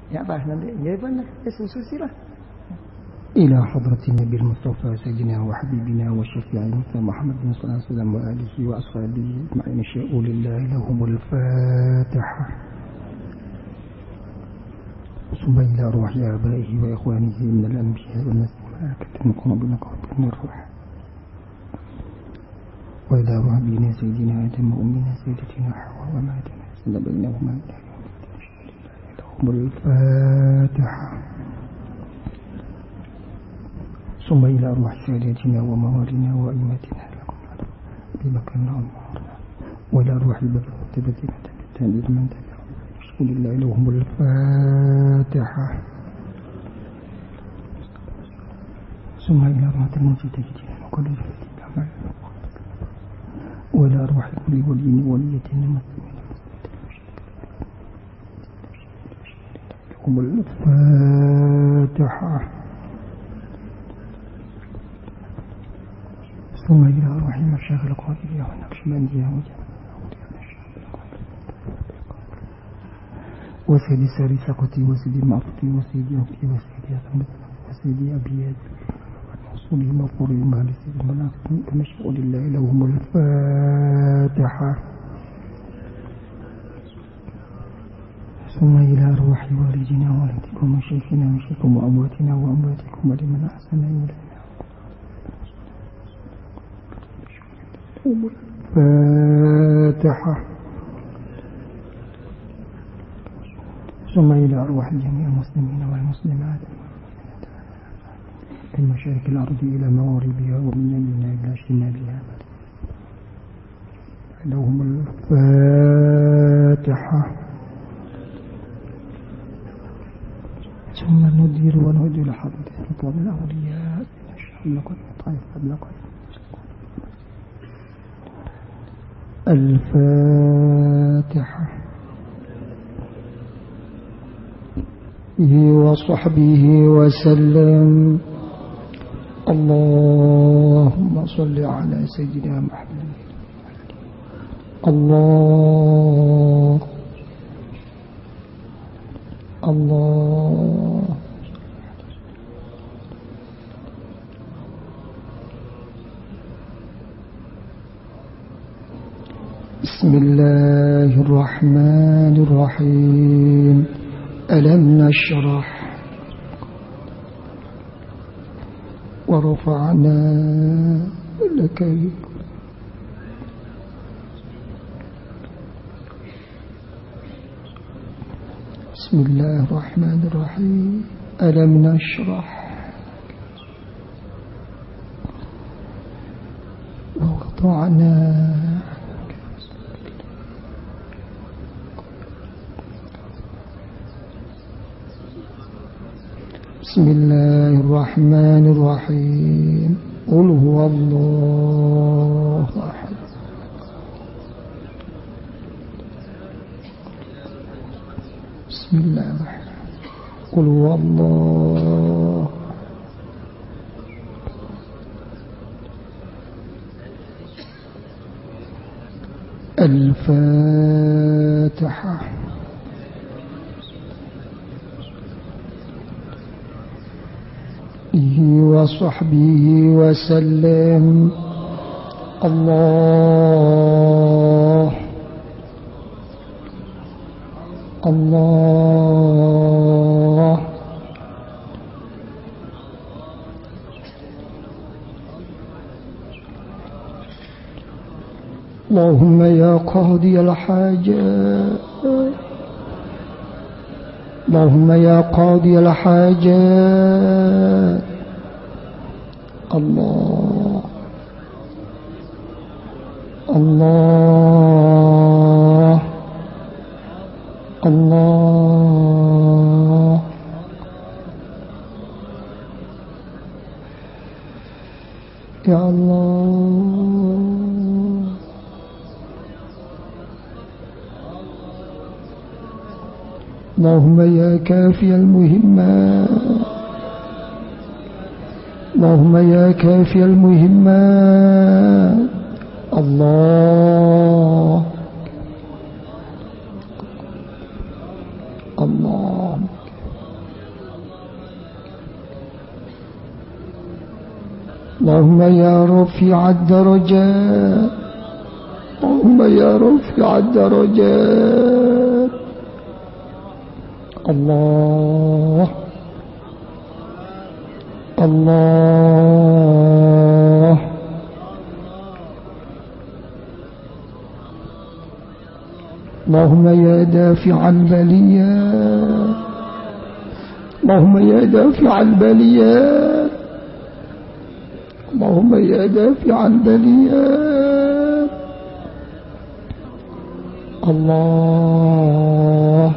Ya Pak, nanti jawabannya silsilah. إلى حضرة النبي المصطفى سيدنا وحبيبنا وشفيعنا محمد صلى الله عليه وسلم وآله وأصحابه أجمعين شاء لله لهم الفاتحة. ثم إلى روح آبائه وإخوانه من الأنبياء والملائكة المقربين قرب من الروح، وإلى روح أبينا سيدنا آدم وأمنا سيدتنا حواء وما تناسل بينهما لهم الفاتحة. ثم إلى روح سادتنا وموالنا وأئمتنا لكم أبي بكر وعمر، وإلى روح البركة تبتدئ من تبعهم رسول الله لهم الفاتحة. ثم إلى روح المجتهدين وكل جهد، وإلى روح الكل والدين وليتنا المسلمين لهم الفاتحة. ثم إلى روح المشايخ القادرية والنقشبندية وسيدي ساري سقطي وسيدي معطي وسيدي أوكي وسيدي أثمت وسيدي أبياد والموصول المغفور المال سيدي المناقب ونشأ لله لهم الفاتحة. ثم إلى روح والدنا ووالدكم وشيخنا وشيخكم وأمواتنا وأمواتكم ولمن أحسن إلينا الفاتحة. ثم إلى أرواح جميع المسلمين والمسلمات من مشارق الأرض إلى مغاربها ومن يمينها إلى شمالها لهم الفاتحة. ثم ندير ونهدي لحضرة سلطان الأولياء نشاء لقد طائف لقد الفاتحة وصحبه وسلم. اللهم صل على سيدنا محمد. الله بسم الله الرحمن الرحيم. ألم نشرح ورفعنا لك بسم الله الرحمن الرحيم. ألم نشرح ووضعنا بسم الله الرحمن الرحيم. قل هو الله أحد بسم الله الرحمن. قل هو الله الفاتحة. وصحبه وسلم. الله اللهم يا قاضي الحاجات، اللهم يا قاضي الحاجات. الله يا الله. اللهم يا كافي المهمات، اللهم يا كافي المهمات. الله الله اللهم يا رفيع الدرجات، اللهم يا رفيع الدرجات. الله الله اللهم يا دافع البليات، اللهم يا دافع البليات، اللهم يا دافع البليات. الله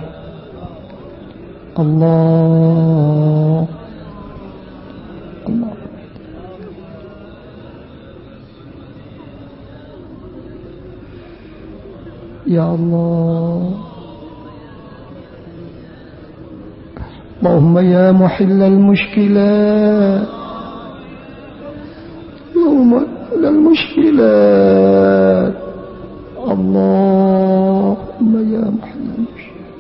الله الله يا الله. اللهم يا محل المشكلات، اللهم محل المشكلات. اللهم يا محل المشكلات.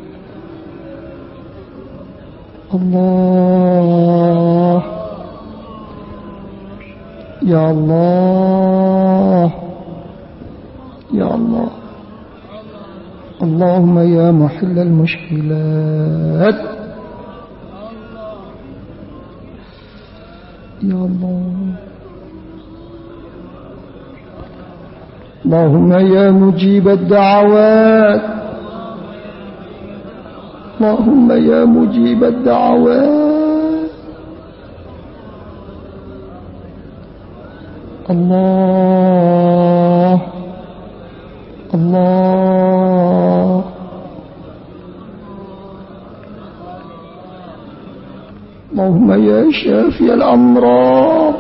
الله يا الله يا الله. اللهم يا محل المشكلات يا الله. اللهم يا مجيب الدعوات، اللهم يا مجيب الدعوات. الله الله اللهم يا شافي الأمراض،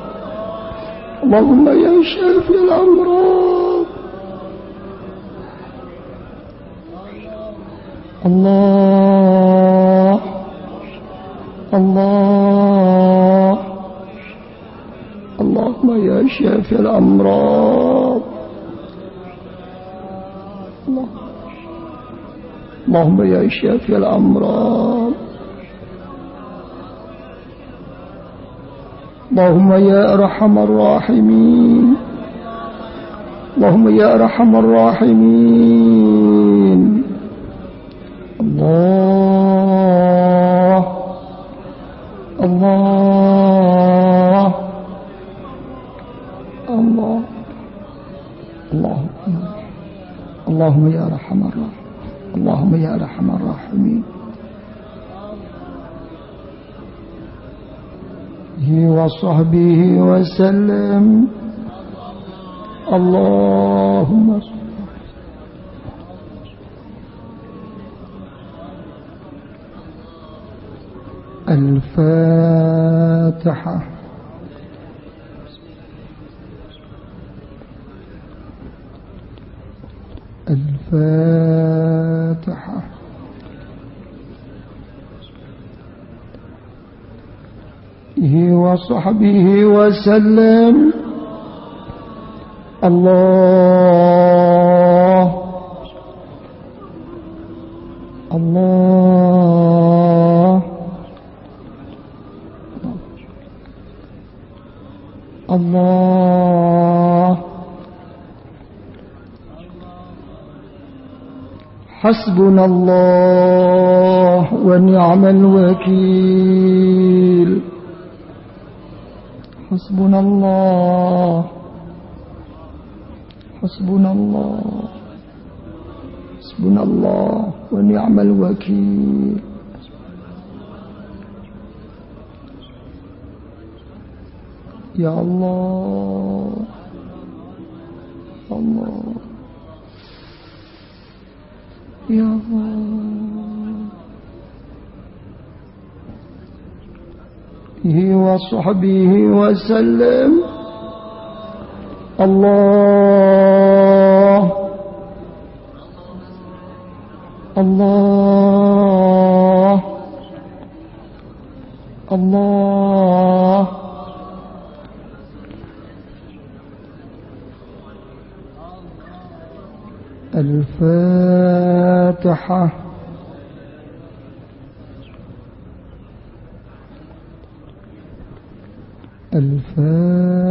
اللهم يا شافي الأمراض. الله الله اللهم يا شافي الأمراض. اللهم يا شافي الأمراض. اللهم يا أرحم الراحمين، اللهم يا أرحم الراحمين. الله الله الله الله اللهم يا أرحم الراحمين، اللهم يا أرحم الراحمين. وصحبه وسلم. اللهم الفاتحة. الفاتحة. وصحبه وسلم. الله الله الله. حسبنا الله ونعم الوكيل. حسبنا الله حسبنا الله حسبنا الله ونعم الوكيل. يا الله الله يا الله. وصحبه وسلم. الله الله الله الفاتحة. الفاتحة.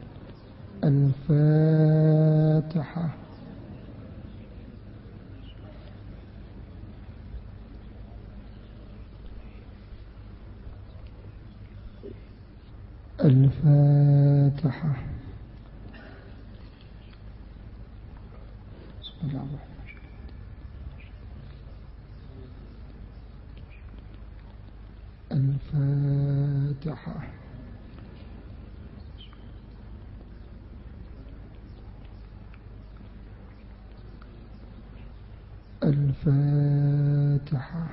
الفاتحة. الفاتحة. بسم الله الرحمن الرحيم. الفاتحة. الفاتحة.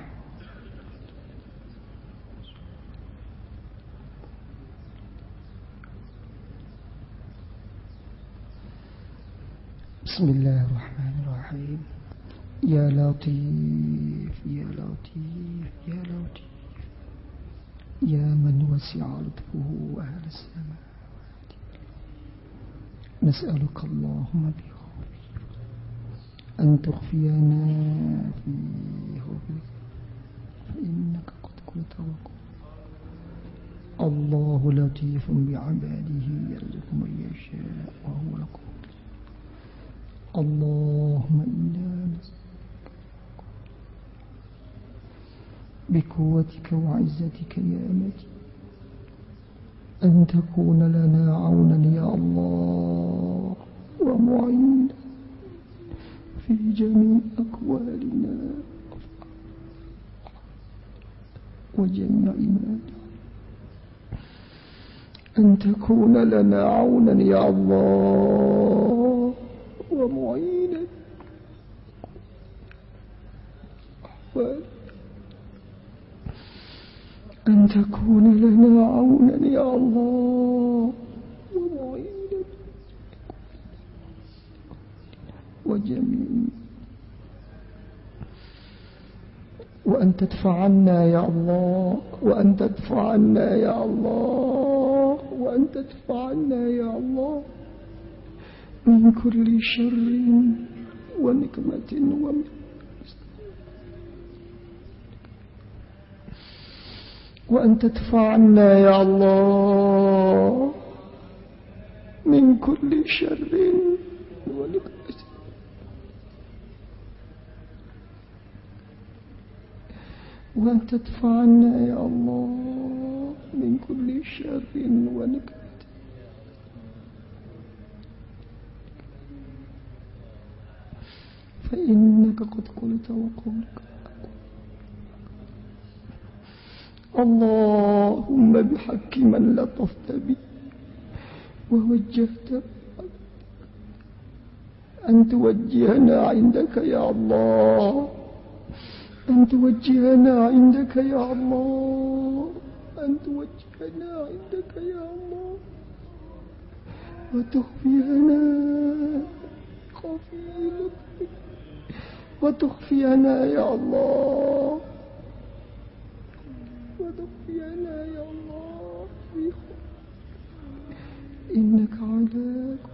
بسم الله الرحمن الرحيم. يا لطيف يا لطيف يا لطيف يا من وسع لطفه أهل السماوات، نسألك اللهم بخوفك أن تخفينا في حبك، فإنك قد قلت وقلت. الله لطيف بعباده يرزق من يشاء وهو القدير. اللهم إنا نسألك بقوتك وعزتك يا مجيد أن تكون لنا عونا يا الله ومعينا في جميع أقوالنا وجميع ما، أن تكون لنا عونا يا الله ومعينا أن تكون لنا عونا يا الله ومعينا وجميل، وأن تدفع عنا يا الله، وأن تدفع عنا يا الله، وأن تدفع عنا يا الله من كل شر ونقمة ومن، وأن تدفع عنا يا الله من كل شر ونقمة، وأن تدفع عنا يا الله من كل شر ونقمة، فإنك قد قلت وقولك. اللهم بحق من لطفت به ووجهت أن توجهنا عندك يا الله، أن توجهنا عندك يا الله، أن توجهنا عندك يا الله، وتخفينا خفيفتك، وتخفينا يا الله، وتخفينا يا الله في إنك على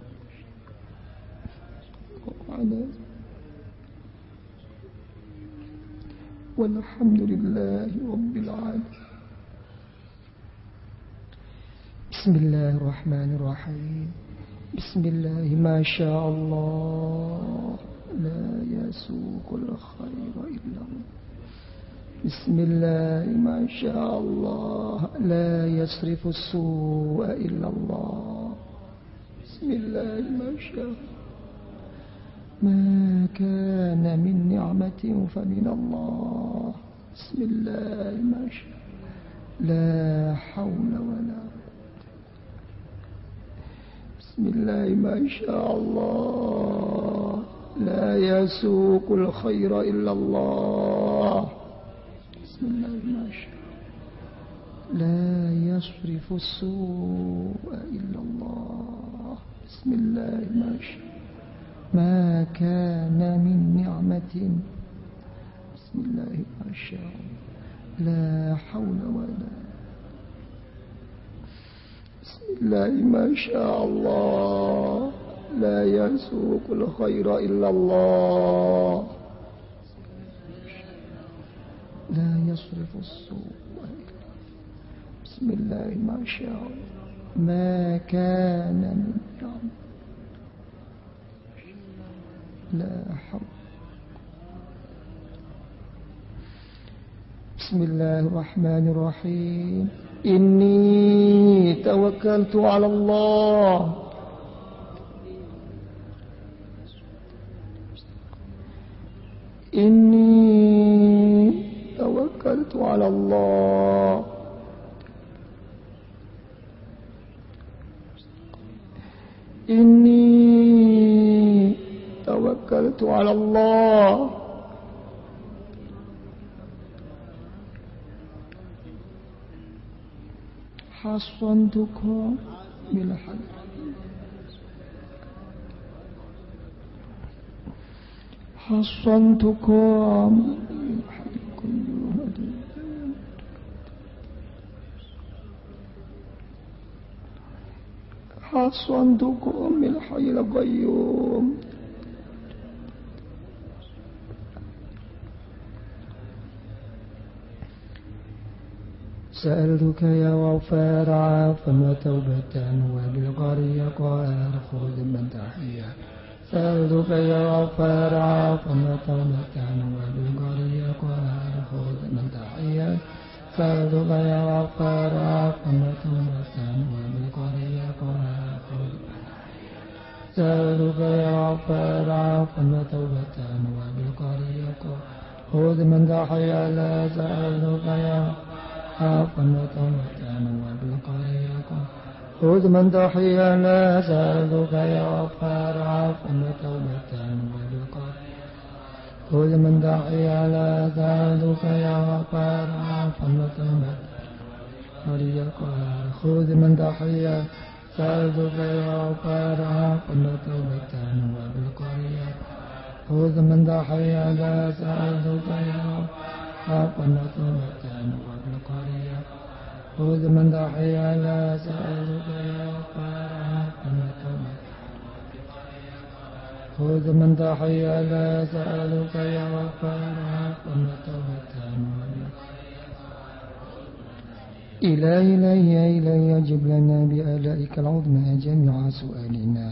والحمد لله رب العالمين. بسم الله الرحمن الرحيم. بسم الله ما شاء الله لا يسوق الخير إلا الله. بسم الله ما شاء الله لا يصرف السوء إلا الله. بسم الله ما شاء، ما كان من نعمة فمن الله. بسم الله ما شاء، لا حول ولا قوة. بسم الله ما شاء الله لا يسوق الخير إلا الله. بسم الله ما شاء، لا يصرف السوء إلا الله. بسم الله ما شاء، ما كان من نعمة. بسم الله ما شاء، لا حول ولا. بسم الله ما شاء الله لا يسوق الخير إلا الله. لا يصرف السوء. بسم الله ما شاء، ما كان من نعمة. لا حول. بسم الله الرحمن الرحيم. إني توكلت على الله إني توكلت على الله إني توكلت على الله حصنتكم بالحق حصنتكم حصنتكم بالحي القيوم سألتك يا غفار عافا توبة وبالقرية قال خذ من تحيا سألتك يا غفار عافا توبة وبالقرية قال خذ من تحيا سألتك يا غفار عافا توبة وبالقرية قال خذ سألتك يا غفار عافا توبة وبالقرية قال خذ من تحيا لا سألتك يا عافا وبالقرية خذ من تحيا لا سألتك يا غفار عافا وتوبة وبالقرية خذ من تحيا لا سألتك يا غفار عافا وتوبة خذ من تحيا سألتك يا غفار عافا وتوبة وبالقرية خذ من تحيا لا سألتك يا عافا وتوبة وبالقرية خذ من تحيا لا سألتك يا غفار عافا وتوبة خذ من تحيا لا سألتك يا غفار عافا وتوبة إلهي أجب لنا بآلائك العظمى جميع سؤالنا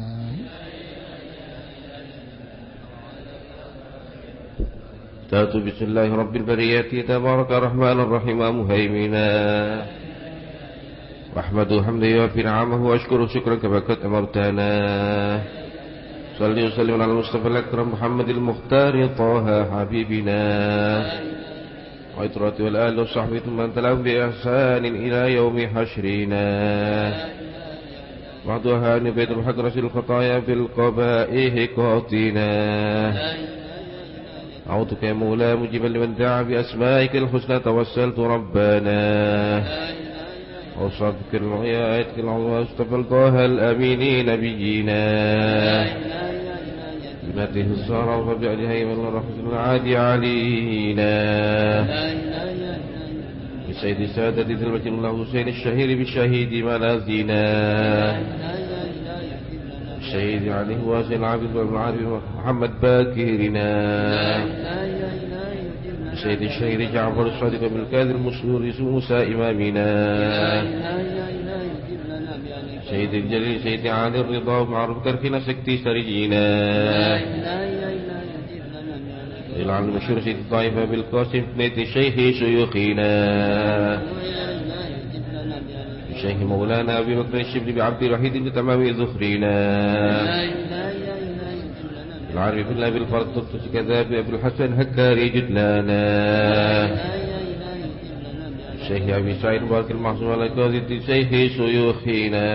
تاتوا بسم الله رب البريات تبارك الرحمن الرحيم مهيمنا واحمده حمدا يوافي نعمه واشكره شكرا كما قد امرتنا صلي وسلم على المصطفى الاكرم محمد المختار طه حبيبنا وعطرة والآل والصحبة ثم أنت لهم بإحسان إلى يوم حشرنا بعضها أن بيت الحق رسل الخطايا في القبائح قاطنا أعوذك يا مولا مجيبا لمن دعا بأسمائك الحسنى توسلت ربنا وصدق الآياتك العظمى واصطفى طه الأمين نبينا بنته الزهراء وفبعلها أيمن ورحمة العادي علينا بسيد سادة ذي المجد الله حسين الشهير بالشهيد ملاذنا الشهيد عليه واسع العابد والعارف محمد باكرنا السيد الشهير جعفر الصادق بالكاذب المسرور موسى إمامنا سيد الجليل سيد علي الرضا ومعروف كرخنا سكتي سرجينا العلم المشهور سيد الطائفة بالقاسم ابنة الشيخ شيوخنا الشيخ مولانا أبي بكر الشبل بعبد الوحيد بتمام ذخرنا العارف بالله بالفرد تبتس كذاب أبو الحسن هكاري جدلانا الشيخ أبي سعيد مبارك المعصوم على قاضي الشيخ شيوخنا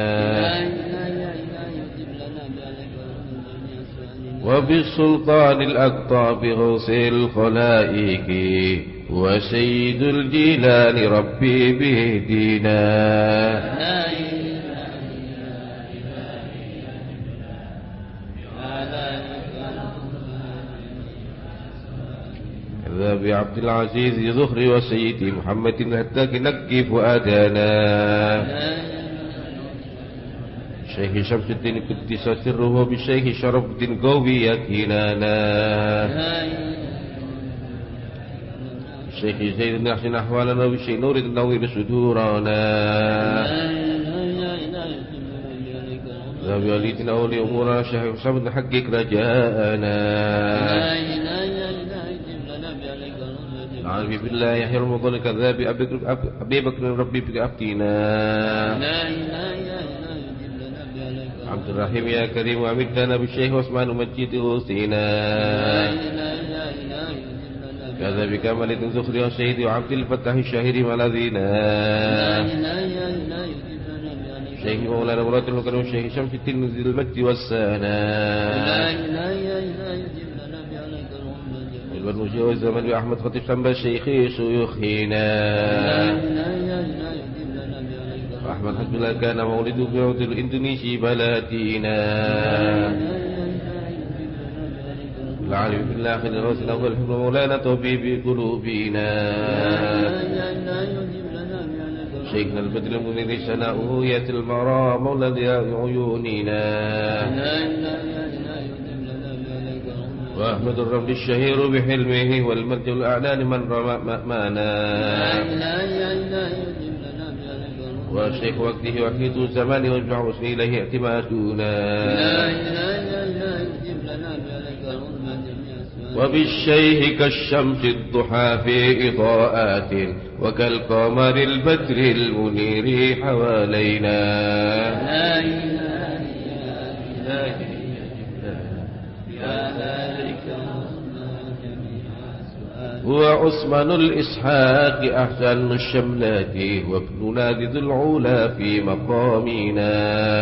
وبالسلطان الأقطاب غوث الخلائق وسيد الجيلان ربي بهدينا ذا بعبد العزيز ذخري وسيدي محمد الهتاك نقي فؤادنا الشيخ شمس الدين قدس سره بالشيخ شرف الدين قوي يكينانا الشيخ زيد نحسن أحوالنا بالشيخ نور النوير صدورنا لا بوليتنا أولي أمورنا شهر حسابنا حقك رجاءنا عارف بالله يحيى رمضان كذاب أبي بكر ربي بك أبتينا عبد الرحيم يا كريم وعمدتنا بالشيخ واسمان مجيد غوثينا كذا بكمال زخري والشهيد وعبد الفتاح الشاهر ملاذينا شيخ مولانا مراد الكريم الشيخ شمس الدين ذي المجد والسانا والبنوشي والزمن بأحمد خطيب شنبا الشيخ شيوخنا أحمد حسب الله كان مولده في عود الإندونيسي بلاتينا العالم بالله خير الرسل أول حب مولانا طبيب قلوبنا شيخنا البدر المنير سناؤه يأتي المرى مولى عيوننا وأحمد الرمل الشهير بحلمه والمرج الأعلى لمن رمى مأمانا والشيخ وقته وحيد الزمان واجمع رسل إليه اعتمادنا وبالشيخ كالشمس الضحى في إضاءات وكالقمر البدر المنير حوالينا هو عثمان الإسحاق أحسن الشملات وابننا ذي العلا في مقامنا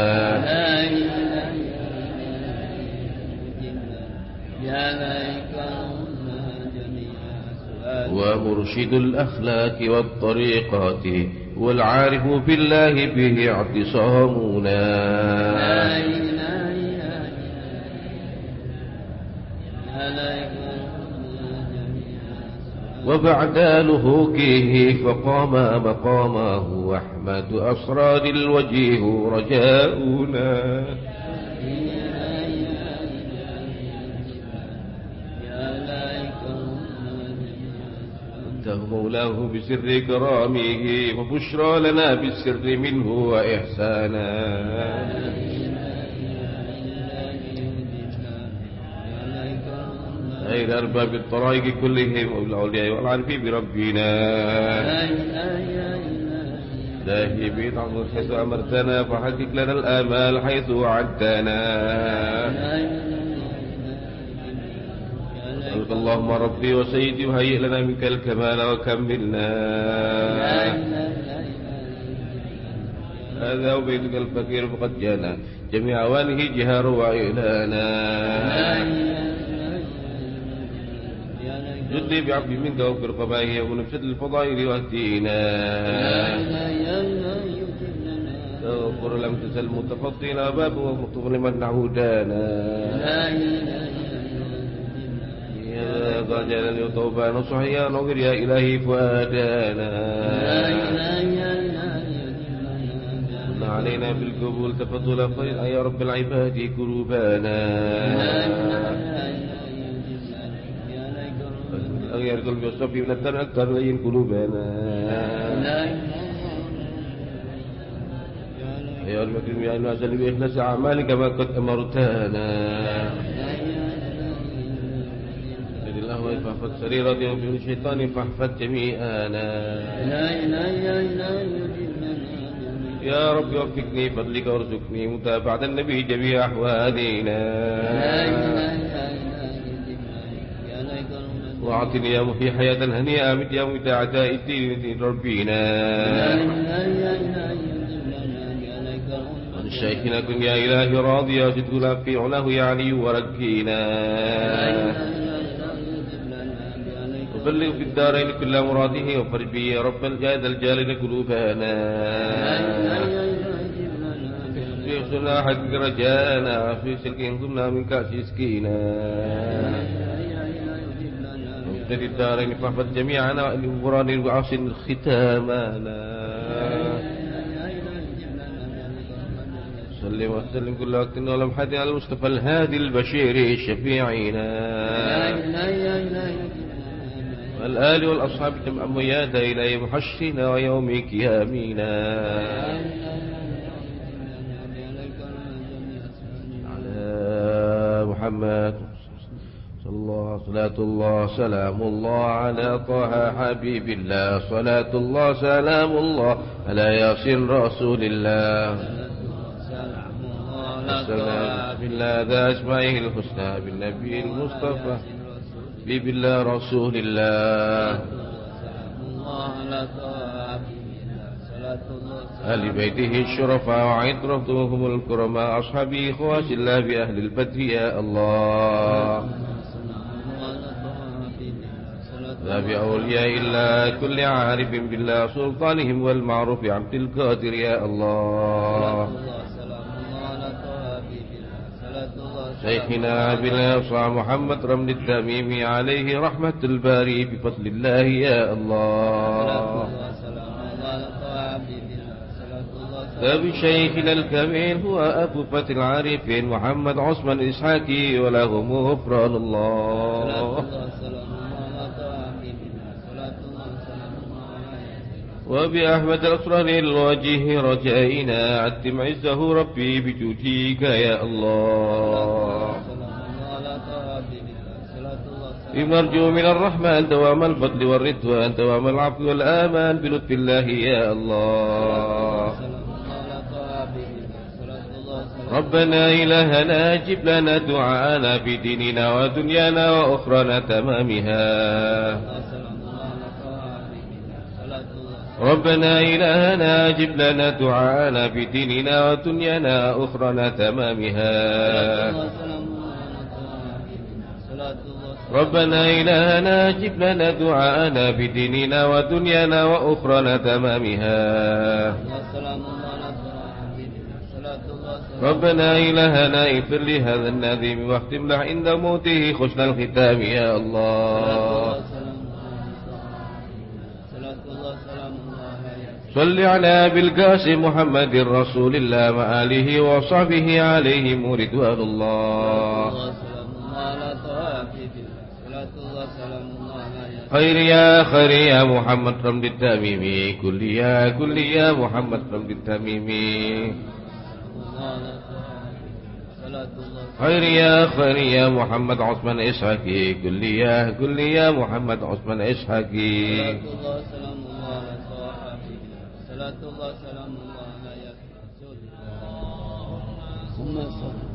ومرشد الأخلاق والطريقات والعارف بالله به اعتصامنا وبعد لهوكه فقام مقامه وأحمد أسرار الوجيه رجاؤنا مولاه بسر كرامه وبشرى لنا بالسر منه وإحسانا غير أرباب الطرائق كلهم والأولياء والعارفين بربنا إلهي بيضعف حيث أمرتنا فحقق لنا الآمال حيث وعدتنا أسألك اللهم ربي وسيدي وهيئ لنا منك الكمال وكملنا هذا وبيتك الفقير فقد جانا جميع أوانه جهار وإعلانا جدي بعبد منك وفر قبائه ونفسد الفضائل واهدينا تغفر لم تزل متفضلا باب ومطغ لمن نعودانا يا ذا جلال وطوبان وصحيان وغير يا إلهي فؤادانا كن علينا بالقبول تفضل خير يا رب العباد كروبانا أغير قلبي والصفي من الدر أكثر لين قلوبنا يا المكرم يا المعزل بإخلاص أعمالك ما قد أمرتنا بسم الله فاحفظ سريرتي ومن الشيطان فاحفظ جميعنا يا رب وفقني فضلك وارزقني متابعة النبي جميع أحوالنا وأعطني يا محيي حياة هنيئة أمت يا مميت أعداء الدين دين ربنا عن شيخنا كن يا إلهي راضيا صدقنا في علاه يا علي ورجينا وبلغ في الدارين كل مراده وفرج به يا رب الجاد الجالين قلوبنا في حسنا حق رجانا في سلك ضمنا من كاس سكينا مبتدي الدارين فاحفظ جميعنا لغفران وعصن ختامنا صلي وسلم كل وقت ولمحة على المصطفى الهادي البشير شفيعنا والآل والأصحاب جمع ميادا إلى محشنا ويوم قيامنا محمد صلى الله صلاة الله سلام الله على طه حبيب الله صلاة الله سلام الله على ياسين رسول الله السلام بالله ذا أسمائه الحسنى بالنبي المصطفى حبيب الله رسول الله أهل بيته الشرفاء وعطرتهم الكرماء أصحابه خواص الله بأهل البدر يا الله لا بأولياء الله كل عارف بالله سلطانهم والمعروف عبد القادر يا الله شيخنا بالأوصى محمد رمل التميمي عليه رحمة الباري بفضل الله يا الله بشيخنا الكمين هو أبو فتح العارفين محمد عثمان إسحاقي ولهم غفران الله وبأحمد الأسرار الوجه رجائنا عتم عزه ربي بجودك يا الله بمرجو من الرحمن دوام الفضل والرضوان دوام العفو والآمان بلطف الله يا الله ربنا إلهنا أجب لنا دعاءنا في ديننا ودنيانا وأخرانا تمامها ربنا إلهنا أجب لنا دعاءنا في ديننا ودنيانا وأخرانا تمامها ربنا إلهنا أجب لنا دعاءنا في ديننا ودنيانا وأخرانا تمامها ربنا إلهنا اغفر لهذا النذيم واختم له عند موته حسن الختام يا الله صل على أبي القاسم محمد رسول الله وآله وصحبه عليهم رضوان الله خير يا محمد رمد التميمي كل يا محمد رمد التميمي خير يا محمد عثمان إسحاقي كل يا محمد عثمان إسحاقي صلاة الله سلام الله على رسول الله